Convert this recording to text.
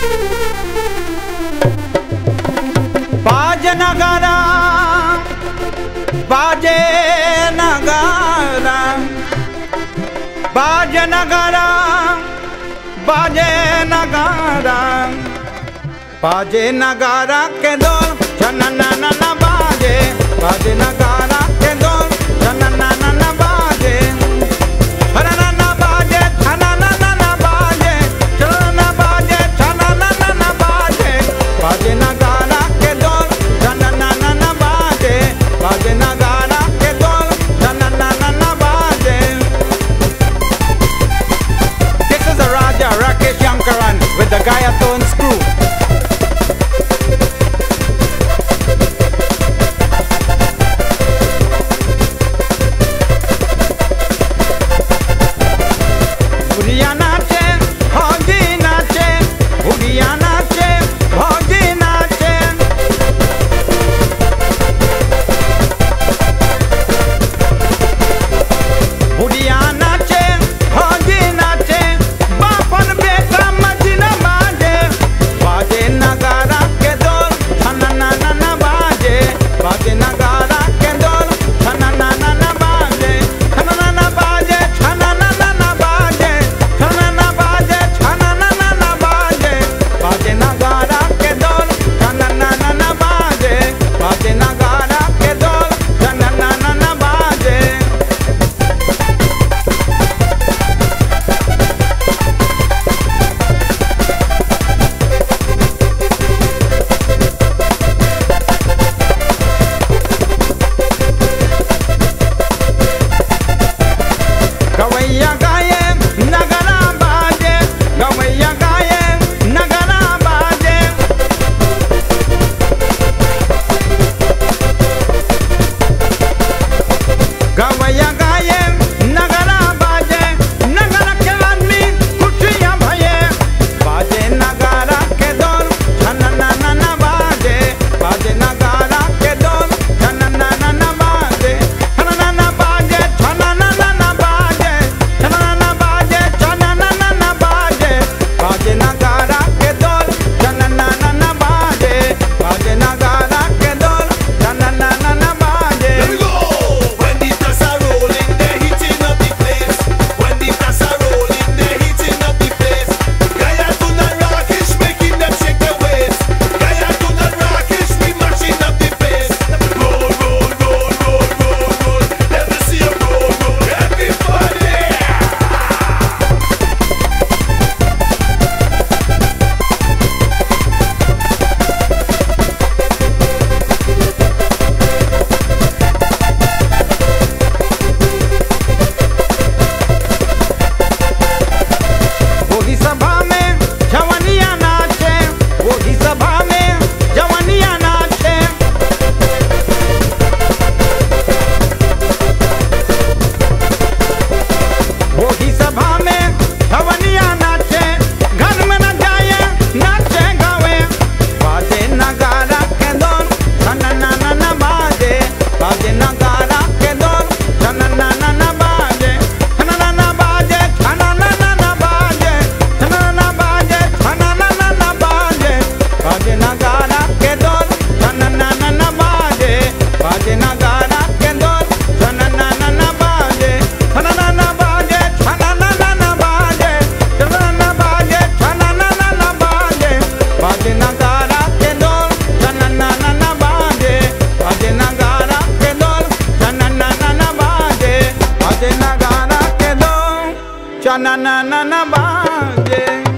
बाजे नगारा, बाजे नगारा, बाजे नगारा, बाजे नगारा, बाजे नगारा के दौर छना ना ना ना बाजे, बाजे नगारा के दौर छना ना ना ना बाजे, छना ना ना बाजे, छना ना ना ना बाजे, छना ना बाजे, छना ना ना ना बाजे, बाजे नगारा के दौर छना ना ना ना बाजे, बाजे नगारा के दौर छना ना ना ना बाजे. This is a Raja Rakesh Yankaran with the Gayatone Screw. Na na na na baje.